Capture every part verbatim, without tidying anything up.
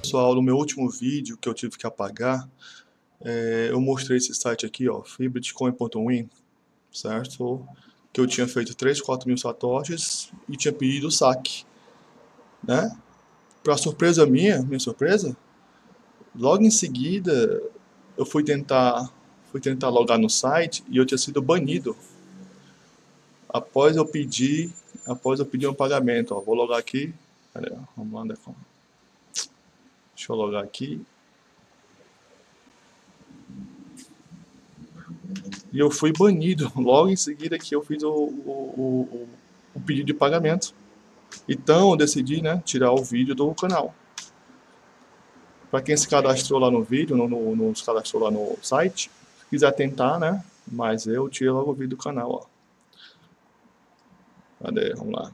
pessoal, no meu último vídeo que eu tive que apagar, é, eu mostrei esse site aqui, ó, freebitcoin ponto win, certo? Que eu tinha feito três, quatro mil satoshis e tinha pedido o saque, né? Pra surpresa minha, minha surpresa, logo em seguida eu fui tentar, fui tentar logar no site e eu tinha sido banido após eu pedir, após eu pedir um pagamento, ó. Vou logar aqui, cadê? Vamos lá, onde é que- deixa eu logar aqui. E eu fui banido logo em seguida que eu fiz o, o, o, o pedido de pagamento. Então eu decidi, né, tirar o vídeo do canal. Para quem se cadastrou lá no vídeo, no, no, no, se cadastrou lá no site, se quiser tentar, né, mas eu tirei logo o vídeo do canal, ó. Cadê? Vamos lá.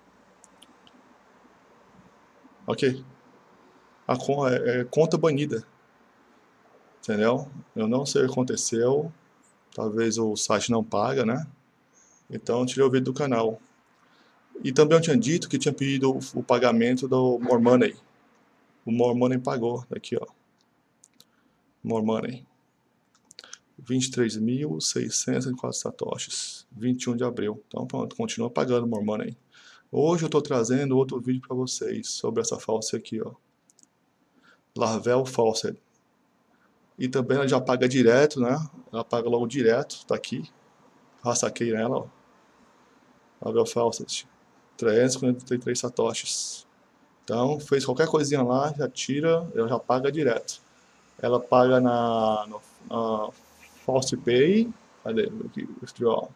Ok. A con- é, é conta banida. Entendeu? Eu não sei o que aconteceu. Talvez o site não paga, né? Então eu tirei o vídeo do canal. E também eu tinha dito que tinha pedido o, o pagamento do More Money. O More Money pagou. Aqui, ó. More Money. vinte e três mil seiscentos e quatro satoshis. vinte e um de abril. Então pronto, continua pagando More Money. Hoje eu estou trazendo outro vídeo para vocês sobre essa faucet aqui, ó. Laravel Faucet. E também ela já paga direto, né? Ela paga logo direto, tá aqui. Já saquei nela, ó. Laravel Faucet. trezentos e quarenta e três satoshis. Então, fez qualquer coisinha lá, já tira, ela já paga direto. Ela paga na, no, na FalsePay, cadê? Aqui, withdraw.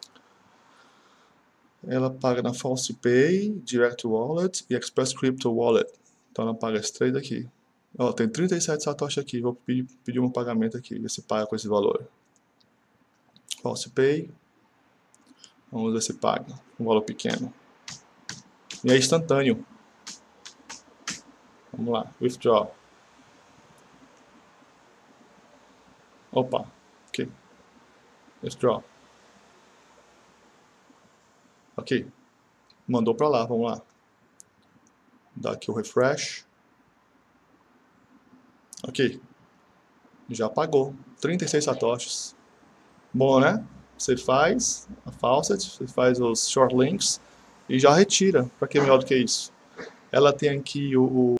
Ela paga na FalsePay, Direct Wallet e Express Crypto Wallet. Então ela paga esses três aqui. Ó, tem trinta e sete satoshi aqui, vou pedir, pedir um pagamento aqui, ver se paga com esse valor. FalsePay, vamos ver se paga, um valor pequeno. E é instantâneo. Vamos lá, withdraw. Opa, ok. Withdraw. Ok. Mandou pra lá, vamos lá. Dá aqui o refresh. Ok. Já pagou. trinta e seis satoshis. Bom, né? Você faz a faucet, você faz os short links e já retira. Pra que melhor do que isso? Ela tem aqui o...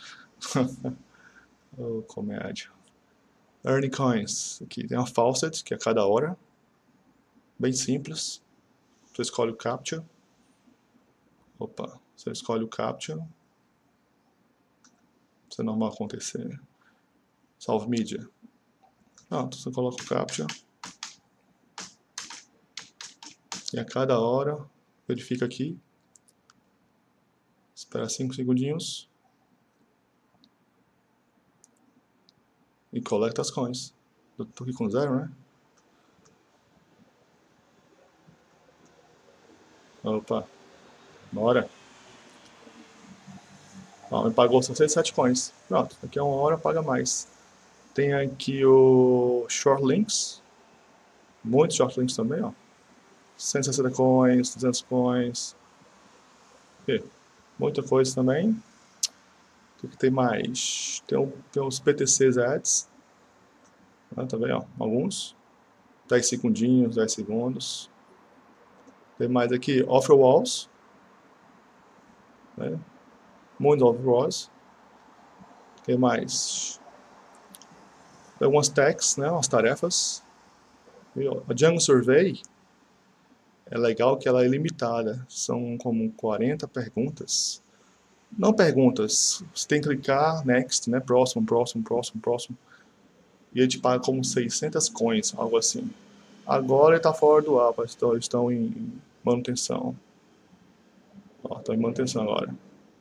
o comédia. Earn coins. Aqui tem a faucet, que é a cada hora. Bem simples. Você escolhe o captcha. Opa. Você escolhe o captcha. Isso é normal acontecer. Salve mídia. Pronto, você coloca o captcha. E a cada hora, verifica aqui. Espera cinco segundinhos. E coleta as coins. Eu tô aqui com zero, né? Opa. Bora. Ó, me pagou só cento e sete coins. Pronto, daqui a uma hora paga mais. Tem aqui o Short Links. Muitos Short Links também, ó. cento e sessenta coins, duzentos coins. E muita coisa também. O que tem mais? Tem, um, tem os P T Cs Ads. Né, também, ó. Alguns. dez segundinhos, dez segundos. Tem mais aqui, Offer Walls. Né? Muitos Offer Walls. Tem mais? Tem algumas tags, né? Umas tarefas. E, ó, a Django Survey é legal que ela é limitada. São como quarenta perguntas. Não perguntas. Você tem que clicar next, né? Próximo, próximo, próximo, próximo. E ele te paga como seiscentas coins, algo assim. Agora ele está fora do ar, estão, estão em manutenção. Ó, estão em manutenção agora.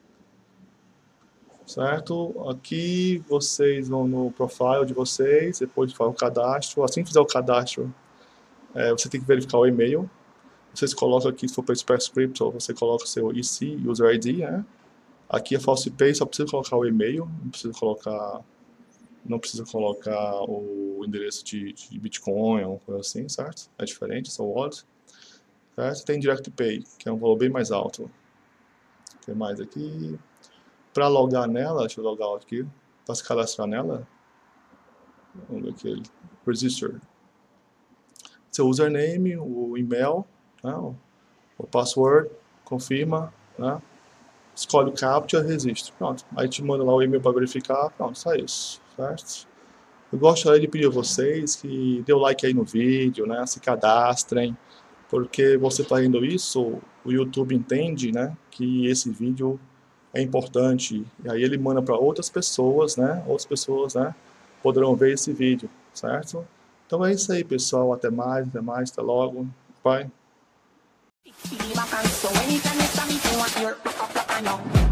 Certo? Aqui vocês vão no profile de vocês, depois faz o cadastro. Assim que fizer o cadastro, é, você tem que verificar o e-mail. Vocês colocam aqui, se for para Express Crypto, você coloca o seu I C, User I D, né? Aqui é FalsePay, só precisa colocar o e-mail, não precisa colocar, não precisa colocar o endereço de, de Bitcoin, alguma coisa assim, certo? É diferente, essa wallet. Certo? Tem Direct Pay, que é um valor bem mais alto. Tem mais aqui. Para logar nela, deixa eu logar aqui. para se cadastrar nela. Vamos ver aqui, register. Seu username, o e-mail, né, o, o password, confirma, né, escolhe o captcha, registra. Pronto, aí te manda lá o e-mail para verificar, pronto, só isso, certo? Eu gostaria de pedir a vocês que dê o like aí no vídeo, né, se cadastrem, porque você está vendo isso, o YouTube entende, né, que esse vídeo é importante, e aí ele manda para outras pessoas, né, outras pessoas, né, poderão ver esse vídeo, certo? Então é isso aí, pessoal, até mais, até mais, até logo, bye.